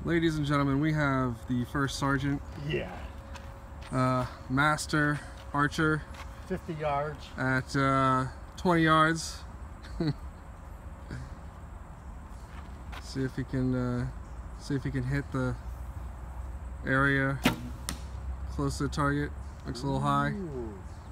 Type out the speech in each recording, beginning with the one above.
Ladies and gentlemen, we have the first sergeant. Yeah. Master archer. 50 yards. At 20 yards. see if he can hit the area close to the target. Looks a little high. Ooh.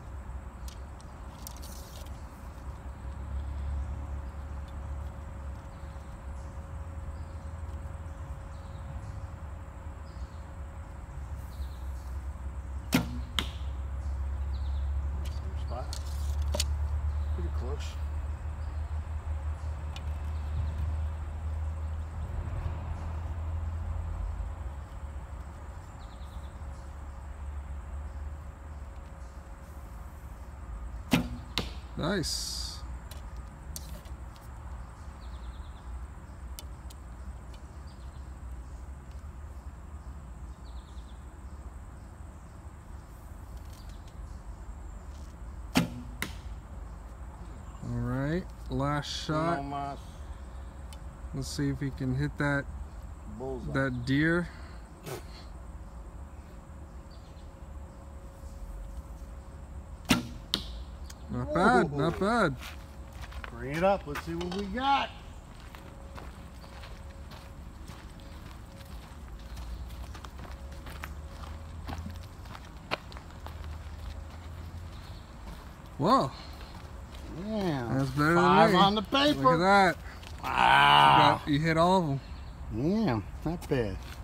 Spot. Pretty close. Nice. All right, last shot. Let's see if he can hit that Bullseye. that deer. Not bad, not bad. Bring it up. Let's see what we got. Whoa. Yeah. That's better than Five me. on the paper. Look at that. Wow. You hit all of them. Yeah, not bad.